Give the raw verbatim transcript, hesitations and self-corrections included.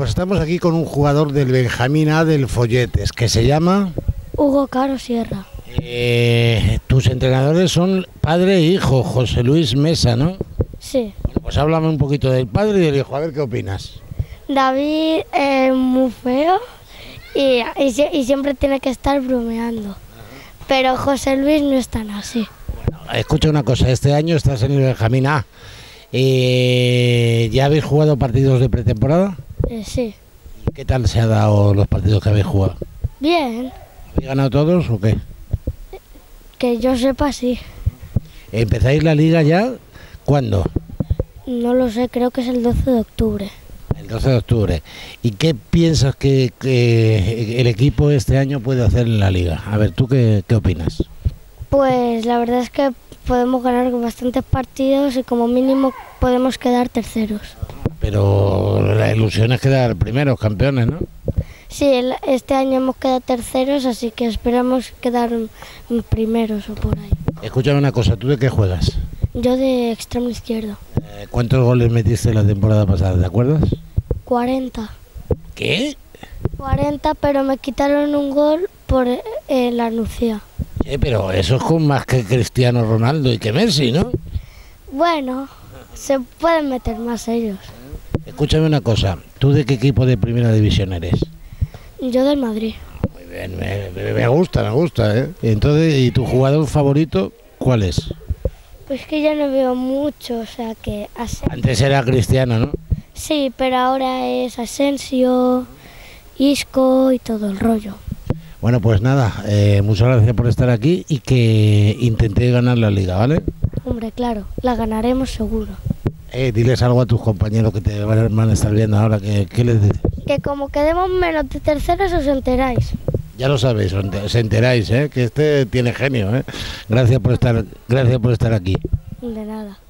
pues estamos aquí con un jugador del Benjamín A del Folletes, que se llama... Hugo Caro Sierra. Eh, tus entrenadores son padre e hijo, José Luis Mesa, ¿no? Sí. Bueno, pues háblame un poquito del padre y del hijo, a ver qué opinas. David es muy feo y, y, sie- y siempre tiene que estar bromeando. Pero José Luis no es tan así. Escucha una cosa, este año estás en el Benjamín A. Eh, ¿Ya habéis jugado partidos de pretemporada? Eh, sí. ¿Qué tal se han dado los partidos que habéis jugado? Bien, ¿Habéis ganado todos o qué? que yo sepa sí. ¿Empezáis la liga ya? ¿Cuándo? No lo sé, creo que es el doce de octubre. El doce de octubre. ¿Y qué piensas que, que el equipo este año puede hacer en la liga? A ver, ¿tú qué, qué opinas? Pues la verdad es que podemos ganar bastantes partidos y como mínimo podemos quedar terceros. Pero la ilusión es quedar primeros, campeones, ¿no? Sí, el- este año hemos quedado terceros, así que esperamos quedar mm, primeros o por ahí. Escúchame una cosa, ¿tú de qué juegas? Yo de extremo izquierdo. Eh, ¿Cuántos goles metiste la temporada pasada, te acuerdas? cuarenta. ¿Qué? cuarenta, pero me quitaron un gol por eh, la Nucía. Eh, pero eso es con más que Cristiano Ronaldo y que Messi, ¿no? Bueno, se pueden meter más ellos. Escúchame una cosa, ¿tú de qué equipo de primera división eres? Yo del Madrid. Muy bien, me, me- me gusta, me gusta, ¿eh? Entonces, ¿y tu jugador favorito cuál es? Pues que ya no veo mucho, o sea que... Asen- Antes era Cristiano, ¿no? Sí, pero ahora es Asensio, Isco y todo el rollo. Bueno, pues nada, eh, muchas gracias por estar aquí y que intentéis ganar la liga, ¿vale? Hombre, claro, la ganaremos seguro. Eh, diles algo a tus compañeros que te van van a estar viendo ahora, que, ¿qué les dices? Que como quedemos menos de terceros os enteráis. Ya lo sabéis, os enter- os enteráis, ¿eh? Que este tiene genio, ¿eh? Gracias por estar, gracias por estar aquí. De nada.